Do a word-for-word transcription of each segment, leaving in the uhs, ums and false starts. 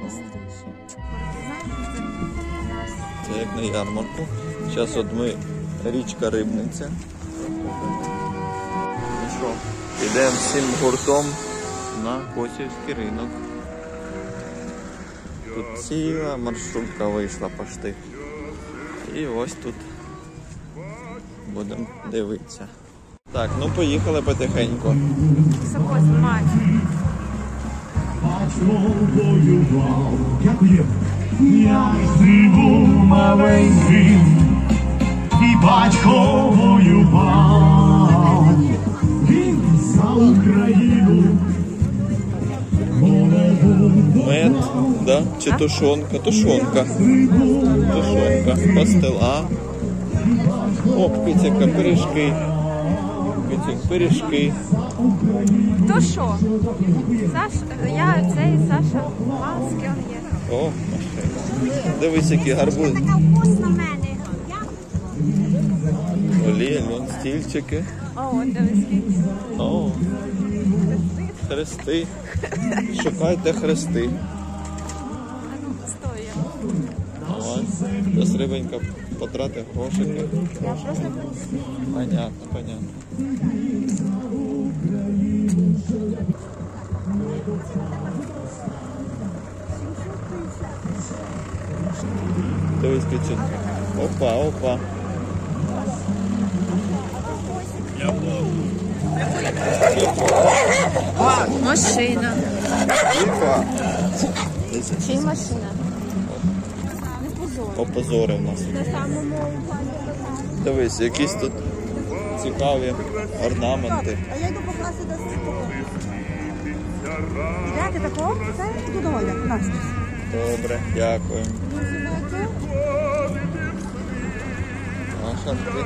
Це як на ярмарку. Зараз от ми річка Рибниця. Ну що, йдемо всім гуртом на Косівський ринок. Тут ціла маршрутка вийшла почти. І ось тут будемо дивитися. Так, ну поїхали потихеньку. Високо знімати. Дякую. Я живу маленьким, і батько воював. Він за Україну. Мед, да? Чи тушонка? Тушонка. Тушонка. Пастила. Оп, кицяка, пиріжки. Кицяк, пиріжки. То що? Саш, я цей Саша Маски он є. О, машина. Дивись, які гарбузи. Така вкусна в мене. Олія, вон стільчики. О, от дивись. О, хрести. Шукайте хрести. Стой. Давай. Зараз рибенька потрати грошики. Я просто... Понятно, понятно. Дивись, киченька. Опа, опа. Машина. Опа. Чи машина? Опозорив нас. Дивись, якісь тут цікаві орнаменти. А я йду покласти до столу. Йдете такого? Це йду до Оля. Настя. Добре, дякую. А шанти.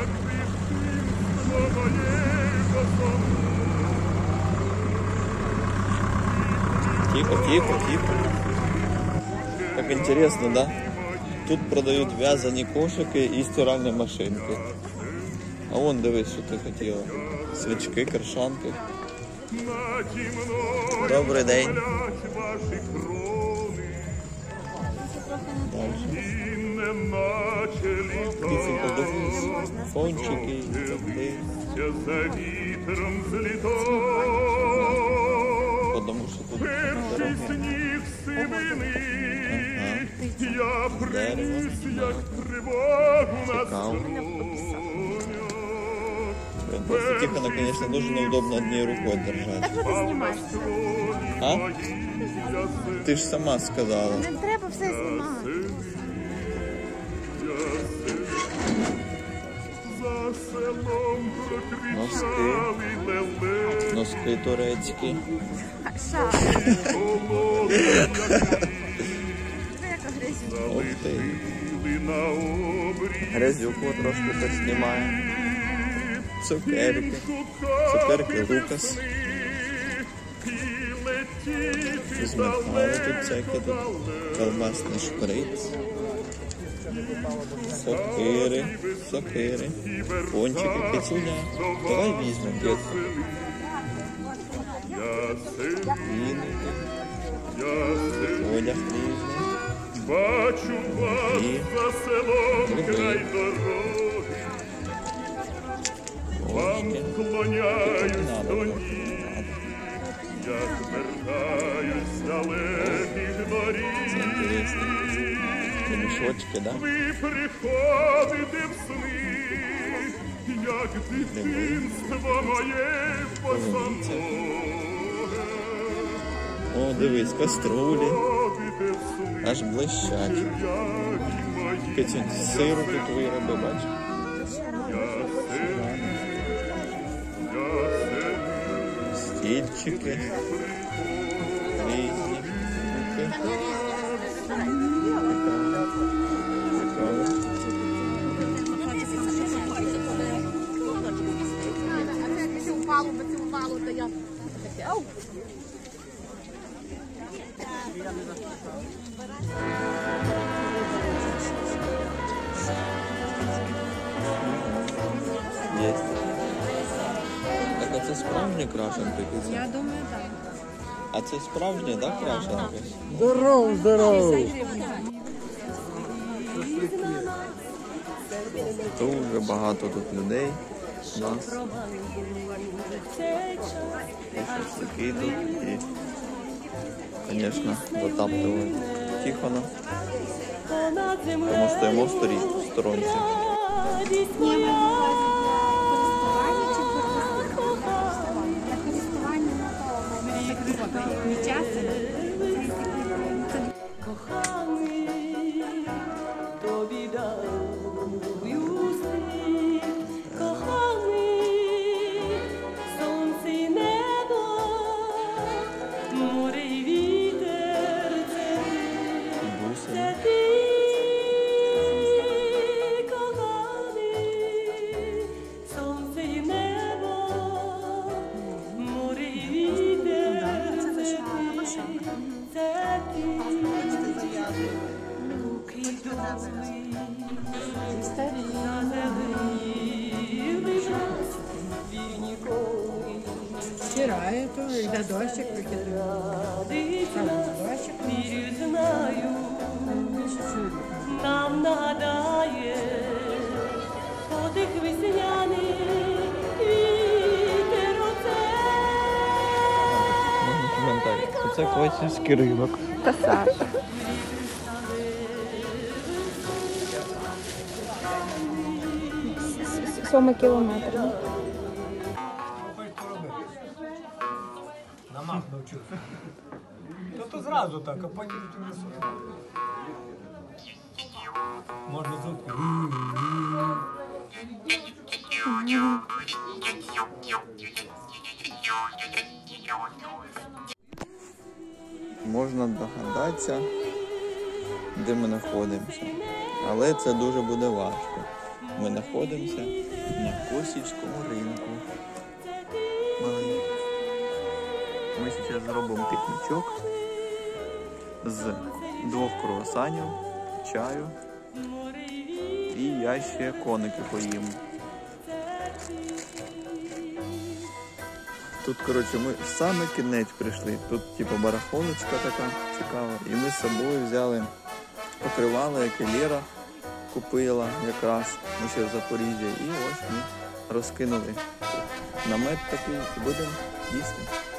Тихо, тихо, тихо. Как интересно, да? Тут продають в'язані кошики і стиральні машинки. А вон, дивись, що ти хотіла. Свічки, крашанки. Добрий день. Дальше. Киценька, дивись. Пончики, торти. Потому що тут дорога. Я приніс, як тривогу на Просто Тихона, конечно, дуже неудобно одній рукою держати. Так ти знімаєш. А? Ти ж сама сказала. Не треба все знімати. Носки. Носки турецькі. Ша. Ух ти. Грязюку трошки поснімає. Цукерки. Цукерки Лукас. Змихали тут всякі тут. Колбасний шприц. Сокири. Сокири. Пончики, кицюня. Давай візьмемо, дітку. Віники. Одяг різний. Бачу вас за селом край дороги, вам клоняюсь до ніг, я звертаюсь далеких доріг. Мішочки, да? Ви приходите в сни, як дитинство моє посамове. О, дивись, каструлі. Аж блищать. Кицюнь, сиру тут вироби, бачиш? Стільчики. Різні. Упало, поцілувало, то я. Є. Так а це справжні крашенки? Я думаю, так. А це справжня, так, кряша якась? Здоров, здоров. Дуже багато тут людей у нас. І шашлики тут, і, звісно, затаптують Тихона. Тому стоїмо в сторі- в сторонці. Тобі дарую світ, коханий, сонце й небо, море й вітер, це ти, це ти, коханий, сонце й небо, море й вітер, це ти, це ти. Стирає, то йде дощик, викидає. Дощик. Вірю, знаю, нам нагадає подих весняний вітер оце. Це Квасівський ринок. Та Саша. Сьомий кілометр. Намах навчився. Ну то зразу так, а потім ти не собі. Можна звук. Можна догадатися, де ми знаходимося. Але це дуже буде важко. Ми знаходимося на Косівському ринку. Ми зараз зробимо пікнічок з двох круасанів, чаю і я ще коники поїм. Тут, коротше, ми в саме кінець прийшли. Тут, типу, барахолочка така цікава. І ми з собою взяли покривало, яке Лера купила якраз. Ми ще в Запоріжжі. І ось ми розкинули намет такий і будемо їсти.